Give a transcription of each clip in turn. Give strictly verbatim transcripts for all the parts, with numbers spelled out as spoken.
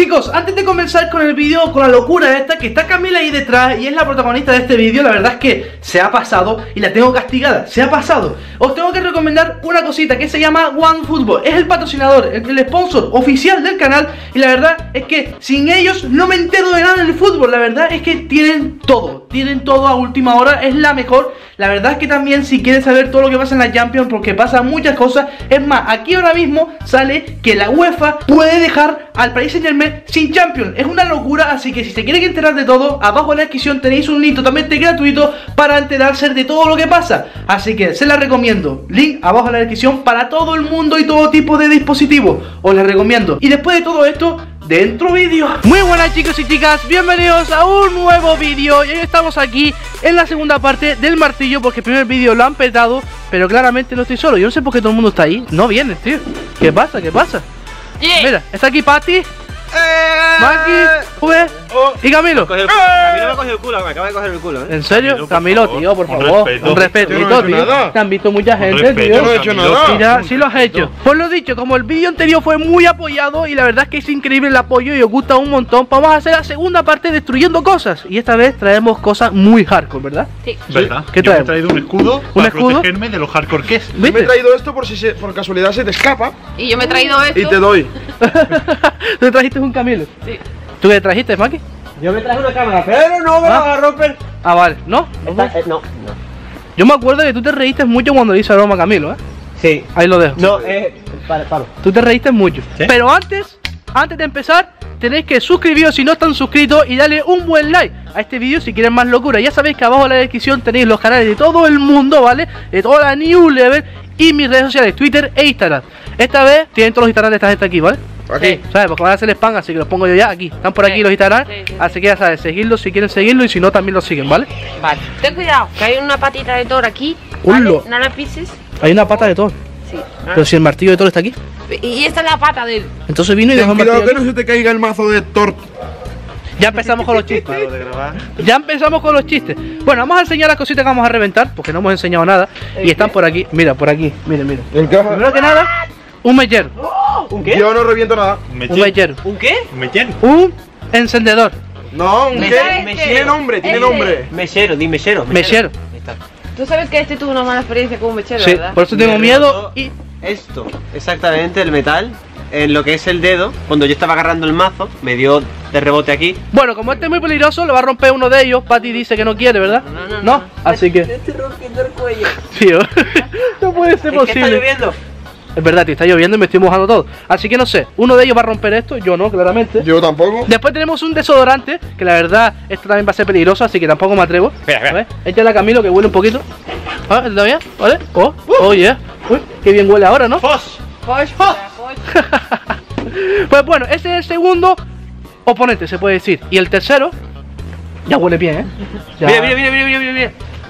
Chicos, antes de comenzar con el vídeo, con la locura esta, que está Camila ahí detrás y es la protagonista de este vídeo, la verdad es que se ha pasado y la tengo castigada, se ha pasado. Os tengo que recomendar una cosita que se llama OneFootball. Es el patrocinador, el, el sponsor oficial del canal y la verdad es que sin ellos no me entero de nada en el fútbol. La verdad es que tienen todo, tienen todo a última hora, es la mejor. La verdad es que también si quieres saber todo lo que pasa en la Champions, porque pasan muchas cosas, es más, aquí ahora mismo sale que la UEFA puede dejar al Paris Saint-Germain sin Champions. Es una locura, así que si se quieren enterar de todo, abajo en la descripción tenéis un link totalmente gratuito para enterarse de todo lo que pasa. Así que se la recomiendo, link abajo en la descripción para todo el mundo y todo tipo de dispositivos. Os la recomiendo. Y después de todo esto, dentro vídeo. Muy buenas chicos y chicas, bienvenidos a un nuevo vídeo. Y hoy estamos aquí en la segunda parte del martillo, porque el primer vídeo lo han petado, pero claramente no estoy solo. Yo no sé por qué todo el mundo está ahí. No vienes, tío. ¿Qué pasa? ¿Qué pasa? Yeah. Mira, está aquí Patty, Eh, Maki, V oh, y Camilo. Coge el, Camilo me ha cogido el culo, me acaba de coger el culo, ¿eh? ¿En serio? Camilo, Camilo, tío, por favor. Un respeto, un respetito, no tío. Nada. Te han visto mucha gente, respeto, tío. Yo no he hecho nada. Mira, sí lo has hecho. Pues lo dicho, como el vídeo anterior fue muy apoyado y la verdad es que es increíble el apoyo y os gusta un montón, vamos a hacer la segunda parte destruyendo cosas. Y esta vez traemos cosas muy hardcore, ¿verdad? Sí. ¿Verdad? ¿Qué Yo traemos? me he traído un escudo ¿Un para escudo? protegerme de los hardcore que es. ¿Viste? Me he traído esto por si se, por casualidad se te escapa. Y yo me he traído esto. Y te doy. ¿Tú trajiste un Camilo? Sí. ¿Tú qué trajiste, Maki? Yo me traje una cámara, pero no me ¿Ah? la vas a romper. Ah, vale. ¿No? Está, eh, no, no. Yo me acuerdo que tú te reíste mucho cuando le hice broma a Camilo, ¿eh? Sí. Ahí lo dejo. No, eh, para, para. Tú te reíste mucho. ¿Sí? Pero antes, antes de empezar, tenéis que suscribiros si no están suscritos y darle un buen like a este vídeo si quieren más locura. Ya sabéis que abajo en la descripción tenéis los canales de todo el mundo, ¿vale? De toda la New Level y mis redes sociales, Twitter e Instagram. Esta vez tienen todos los Instagram de esta gente aquí, ¿vale? Aquí. ¿Sabes? Porque van a hacer spam, así que los pongo yo ya aquí. Están por aquí Sí. los Instagram, Sí, sí, así que ya sabes, seguirlos si quieren seguirlo y si no también los siguen, ¿vale? Vale. Ten cuidado, que hay una patita de toro aquí. Hullo. ¿Vale? No la pises. Hay una pata de Thor. Sí. Pero si el martillo de Thor está aquí. Y esta es la pata de él. Entonces vino y dejó Ten el cuidado martillo que no aquí. se te caiga el mazo de Thor. Ya empezamos con los chistes. Paro de grabar. Ya empezamos con los chistes. Bueno, vamos a enseñar las cositas que vamos a reventar, porque no hemos enseñado nada. Y están por aquí, mira, por aquí, miren, miren. Encaja. Primero que nada, un mechero. ¿Un qué? Yo no reviento nada. Un Un mechero. ¿Un qué? Un mechero. Un encendedor. No, un Me- qué. me- Tiene nombre, tiene este. nombre. Mechero, di mechero. Mechero. Ahí está. Tú sabes que este tuvo una mala experiencia con un mechero, Sí, ¿verdad? por eso tengo Me miedo rebotó y... Esto, exactamente, el metal, en lo que es el dedo, cuando yo estaba agarrando el mazo, me dio de rebote aquí. Bueno, como este es muy peligroso, lo va a romper uno de ellos. Patty dice que no quiere, ¿verdad? No, no, no. Así que... estoy rompiendo el cuello. Tío, no puede ser Es que está posible. lloviendo. Es verdad, tío, está lloviendo y me estoy mojando todo. Así que no sé, uno de ellos va a romper esto, yo no, claramente. Yo tampoco. Después tenemos un desodorante, que la verdad, esto también va a ser peligroso, así que tampoco me atrevo. Espera, espera. A ver, échale a Camilo que huele un poquito. Ah, ¿está bien? ¿Vale? Oh, oh, yeah. Uy, qué bien huele ahora, ¿no? ¡Fos! Josh, Josh. Pues bueno, ese es el segundo oponente, se puede decir. Y el tercero, ya huele bien, ¿eh? Ya. Mira, mira, mira, mira, mira, mira, mira.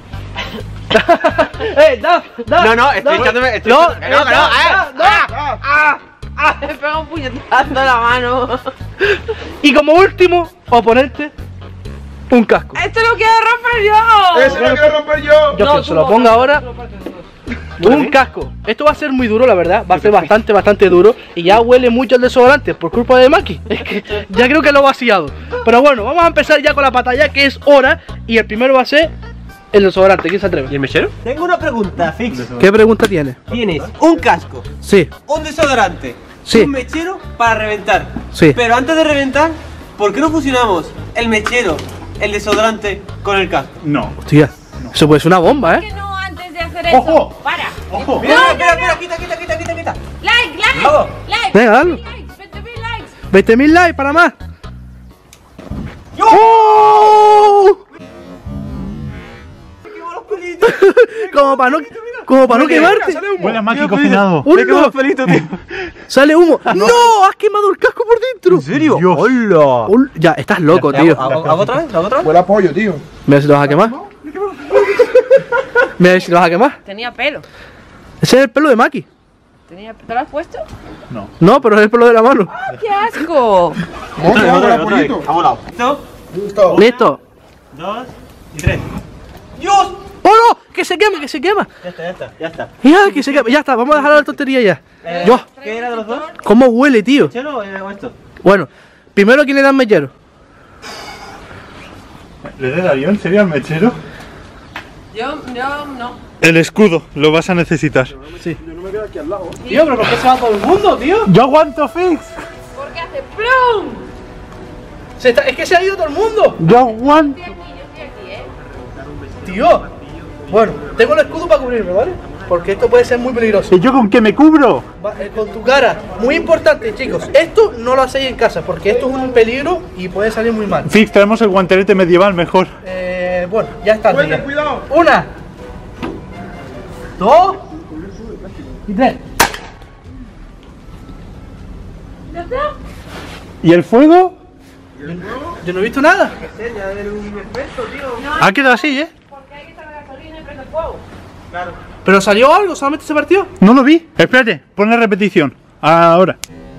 ¡Eh, da, da! No, no, estoy da. echándome. Estoy No, echándome- que no, que no, da, ¡ah! da, ¡Ah! ¡Ah! ¡Ah! Me pega un puñetazo en la mano. Y como último oponente, un casco. ¡Esto lo quiero romper yo! Ese lo quiero romper yo. Yo No, que se tú lo no, ponga no, ahora. Un casco. Esto va a ser muy duro, la verdad. Va a ser bastante, bastante duro. Y ya huele mucho el desodorante por culpa de Maki. Es que ya creo que lo he vaciado. Pero bueno, vamos a empezar ya con la batalla, que es hora. Y el primero va a ser el desodorante. ¿Quién se ¿Y atreve? el mechero? Tengo una pregunta, Fix. ¿Qué pregunta tiene? Tienes un casco, Sí, un desodorante, Sí. un mechero para reventar. Sí. Pero antes de reventar, ¿por qué no fusionamos el mechero, el desodorante con el casco? No. hostia. Eso puede ser una bomba, ¿eh? Que no, antes de hacer eso. ¡Ojo! Para. ¡Ojo! Mira, No, mira, no, mira, no. quita, quita, quita, quita, quita. Like, like, Vamos. like. Venga, dale. veinte mil likes, veinte mil likes. veinte mil likes para más. ¡Yo! ¡Oh! Como para no, como para no quemarte. Huele a Maki cocinado. ¡Un Me quedo no! los pelitos, tío. Sale humo. ¡No! ¡Has quemado el casco por dentro! ¿En serio? Dios. ¡Hola! Ul- Ya, estás loco, tío. ¿Hago, hago otra vez? ¿Hago otra vez? Huele a pollo, tío. Mira si lo vas a quemar. Mira si lo vas a quemar. Tenía pelo. Ese es el pelo de Maki. Tenía, ¿te lo has puesto? No. No, pero es el pelo de la mano. ¡Qué asco! ¿Cómo te va a huele a pollito? Vamos lado. ¿Listo? Listo. Listo. Dos y tres. ¡Dios! ¡Oh no! ¡Que se quema, que se quema! Ya está, ya está, ya está. Ya, que se quema. Ya está, vamos a dejar la tontería ya. Eh, Yo. ¿Qué era de los dos? ¿Cómo huele, tío? ¿Mechero o esto? Bueno, Primero, ¿quién le da el mechero? ¿Le de Darío en serio al mechero? Yo, yo no. El escudo, lo vas a necesitar. Sí. Yo no me quedo aquí al lado. Tío, pero ¿por qué se va todo el mundo, tío? ¡Yo aguanto, Fix! Porque hace plum. Se está- es que se ha ido todo el mundo. ¡Yo aguanto! Estoy aquí, yo estoy aquí, eh. Tío. Bueno, tengo el escudo para cubrirme, ¿vale? Porque esto puede ser muy peligroso. ¿Y yo con qué me cubro? Va, eh, con tu cara. Muy importante, chicos. Esto no lo hacéis en casa porque esto es un peligro y puede salir muy mal. Fix, traemos el guantelete medieval mejor. Eh, bueno, ya está. Fuerte, tío. cuidado. Una. Dos. Y tres. ¿Ya está? ¿Y el fuego? Yo no he visto nada. Ha quedado así, ¿eh? Porque hay que echar la gasolina y prende el fuego. Pero salió algo, solamente se partió. No lo vi. Espérate, pon la repetición. Ahora.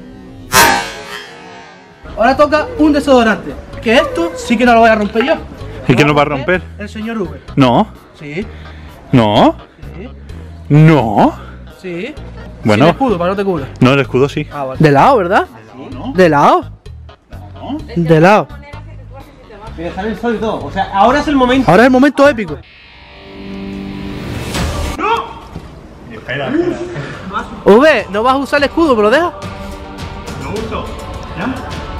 Ahora toca un desodorante. Que esto sí que no lo voy a romper yo. ¿Y quién lo va a romper? El señor V. No. Sí, No. sí, No. sí. Bueno. Sin escudo, para no te cubra. No, el escudo sí. Ah, vale. De lado, ¿verdad? No. De lado. De lado. Y dejar el sol y todo. O sea, ahora es el momento. Ahora es el momento épico. Espera, espera. V, no vas a usar el escudo, pero deja. Lo uso. ¿Ya?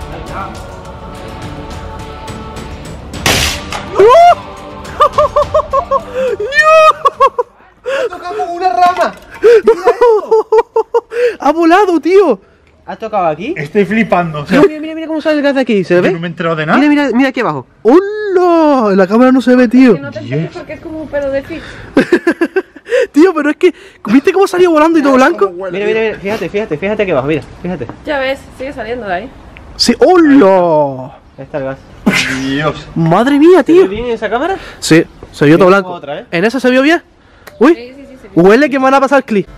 Tocamos una rama. Ha volado, tío. ¿Has tocado aquí? Estoy flipando. O sea, Mira, mira, mira cómo sale el gas de aquí. ¿Se yo ve? no me he enterado de nada. Mira, mira, mira aquí abajo. ¡Hola! En la cámara no se ve, tío. Que no te enteres porque es como un pedo de fix. Tío, pero es que. ¿Viste cómo salió volando y todo blanco? Mira, mira, mira. Fíjate, fíjate, fíjate aquí abajo. Mira, fíjate. Ya ves, sigue saliendo de ahí. Sí, ¡hola! Ahí está el gas. Dios. Madre mía, ¿Se ve tío. bien en esa cámara? Sí, se vio todo Tengo blanco. otra, ¿eh? ¿En esa se vio bien? Uy, Sí, sí, sí, se ve. huele que me van a pasar clic.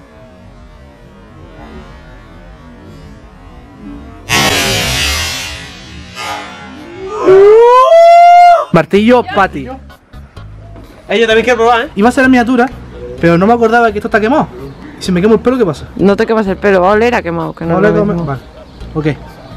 Martillo Patty. Eh, yo también quiero probar, ¿eh? Iba a ser la miniatura, pero no me acordaba que esto está quemado. Y si me quemo el pelo, ¿qué pasa? No te quemas el pelo, va a oler a quemado. Que no No lo le come- mismo. Vale. Ok.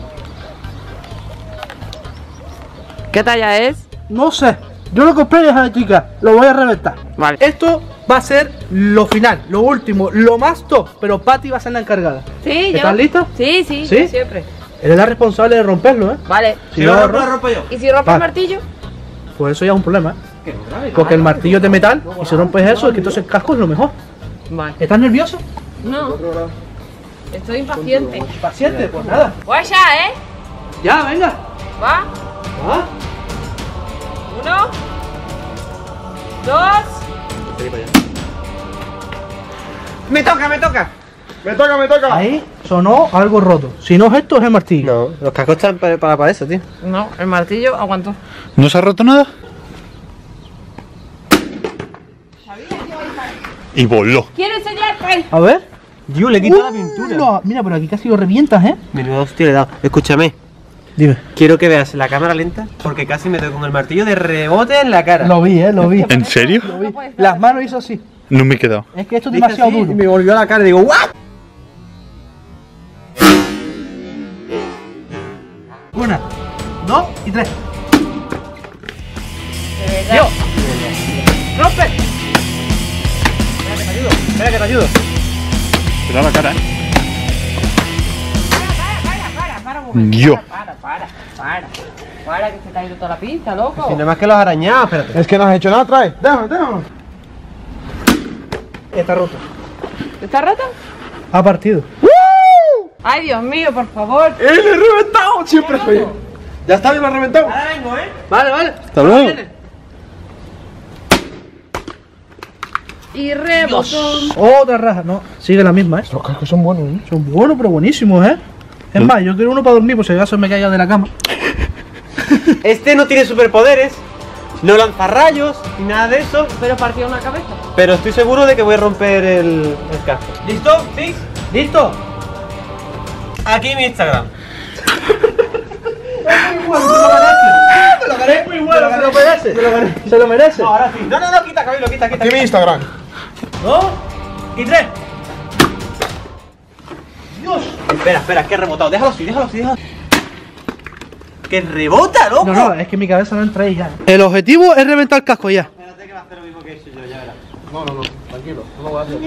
¿Qué talla es? No sé. Yo lo compré de esa chica. Lo voy a reventar. Vale. Esto va a ser lo final, lo último, lo más top. Pero Patty va a ser la encargada. Sí, yo. ¿Estás lista? Sí, sí, ¿Sí? yo siempre. Eres la responsable de romperlo, ¿eh? Vale. Si Si no, no, lo rompo, lo rom- rompo yo. ¿Y si rompe Vale. el martillo? pues eso ya es un problema, ¿eh? Que no grave. Porque el martillo es de metal y si rompes eso, es que entonces el casco es lo mejor. Vale. ¿Estás nervioso? No. Estoy impaciente. Paciente, pues nada. Voy ya, ¿eh? Ya, venga. Va. Ah. Uno. Dos. Me toca, me toca. Me toca, me toca. Ahí sonó algo roto. Si no es esto, es el martillo. No, los cascos están para, para, para eso, tío. No, el martillo aguantó. ¿No se ha roto nada? Y voló. Quiero enseñarte. A ver. Yo le quito la pintura. Hola. Mira, por aquí casi lo revientas, ¿eh? Menudo hostia le he dado. Escúchame, Dime. quiero que veas la cámara lenta porque casi me doy con el martillo de rebote en la cara. Lo vi, ¿eh? Lo vi. ¿En serio? Lo vi. Las manos hizo así. No me he quedado. Es que esto es Dije demasiado así duro. y me volvió a la cara y digo, ¿what? Una, dos y tres. ¡Yo! ¡Rompe! Espera que te ayudo. Espera que te ayudo. Te da la cara, ¿eh? Para, para, para un momento. Yo. Para, para, para. Para, que se te ha ido toda la pinza, loco. Si nada más que los arañados, espérate. Es que no has hecho nada, trae. Déjame, déjame. Está roto. ¿Está rota? Ha partido. Ay, Dios mío, por favor. ¡Eh, le he reventado! Siempre soy. Ya está, bien, lo he reventado. Ahora vengo, ¿eh? Vale, vale. Hasta luego. Y rebotón. Otra raja. No, sigue la misma, ¿eh? Los cascos son buenos, ¿eh? Son buenos, pero buenísimos, ¿eh? Es más, yo quiero uno para dormir por si acaso me caiga de la cama. Este no tiene superpoderes, no lanza rayos ni nada de eso, Pero partió una cabeza. pero estoy seguro de que voy a romper el, el casco. ¿Listo? ¿Sí? ¿Listo? Aquí mi Instagram. Me lo gané. Muy bueno, se lo merece. Se lo gané. Se lo merece. No, ahora sí. No, no, no, quita, Camilo, quita, quita. Aquí mi Instagram. Dos y tres. Dios. Espera, espera, que he rebotado. Déjalo así, déjalo así, déjalo así. ¡Que rebota, loco! No, no, es que mi cabeza no entra ahí ya. El objetivo es reventar el casco ya. Espérate que va a hacer lo mismo que he hecho yo, ya verás. No, no, no, tranquilo, no lo voy a hacer.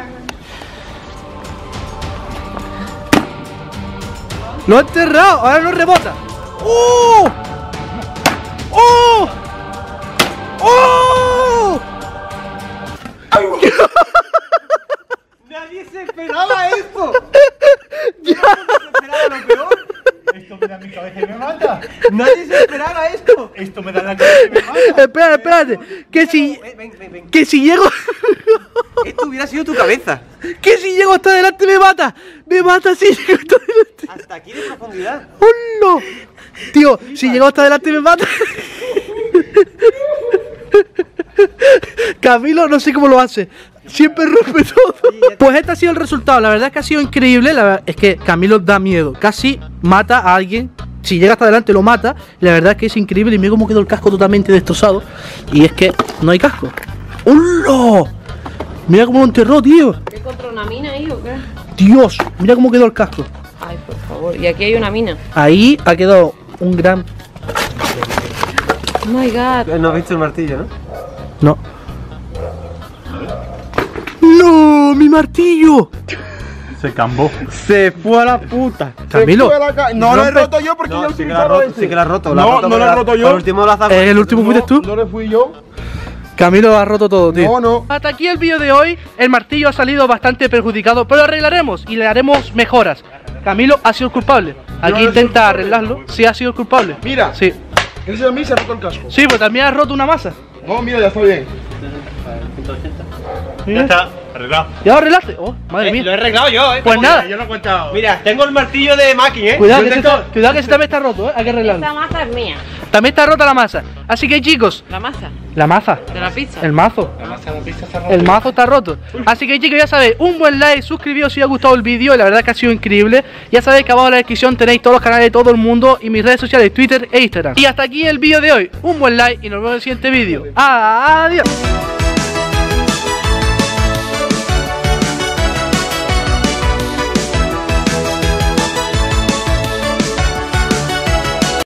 Lo he enterrado, ahora no rebota. ¡Oh! ¡Oh! ¡Oh! ¡Nadie se esperaba esto! ¡Ya! ¡Nadie se esperaba lo peor! Esto me da mi cabeza y me mata. ¡Nadie se esperaba esto! Esto me da la cabeza y me mata. Espérate, espérate. Que si. Ven, ven, ven, ven. Que si llego. Esto hubiera sido tu cabeza. Que si llego hasta adelante me mata. Me mata si llego hasta adelante. Hasta aquí de profundidad. ¡Oh, no! Tío, si llego hasta adelante me mata. Camilo, no sé cómo lo hace. Siempre rompe todo. Pues este ha sido el resultado. La verdad es que ha sido increíble. La verdad es que Camilo da miedo. Casi mata a alguien. Si llega hasta adelante lo mata. Y la verdad es que es increíble. Y mira cómo quedó el casco totalmente destrozado. Y es que no hay casco. ¡Hola! Mira cómo lo enterró, tío. ¿Te encontró una mina ahí o qué? Dios, mira cómo quedó el casco. Ay, por favor. Y aquí hay una mina. Ahí ha quedado un gran... Oh my god. No has visto el martillo, ¿no? No. ¡No! ¡Mi martillo! Se cambó. Se fue a la puta. Camilo. Se fue la ca- No lo he rompe- roto yo porque yo No, he sí que la has utilizado roto, ese. sí que la has roto. No, no lo he roto yo. El último lo has Eh, el último fuiste tú. No le fui yo. Camilo ha roto todo, tío. No, no. Hasta aquí el vídeo de hoy. El martillo ha salido bastante perjudicado, pero lo arreglaremos y le haremos mejoras. Camilo ha sido el culpable. Aquí Yo no intenta soy arreglarlo. Sí, ha sido el culpable. Mira. Sí. Ese a mí se ha roto el casco. Sí, pero también ha roto una masa. No, mira, ya está bien. Ya está, arreglado. ¿Ya lo arreglaste? Oh, madre Eh, lo he mía. arreglado yo, eh. Pues nada. Yo lo he contado. Mira, tengo el martillo de Maki, eh. Cuidado Yo que, se intento- está, cuidado que se también está roto, ¿eh? Hay que arreglarlo. Esta masa es mía. También está rota la masa. Así que chicos, La masa la masa. de la pizza. El mazo. La masa de la pizza se ha roto. El mazo está roto. Así que chicos, ya sabéis, un buen like, suscribíos si os ha gustado el vídeo. La verdad que ha sido increíble. Ya sabéis que abajo en la descripción tenéis todos los canales de todo el mundo y mis redes sociales, Twitter e Instagram. Y hasta aquí el vídeo de hoy. Un buen like y nos vemos en el siguiente vídeo. Adiós.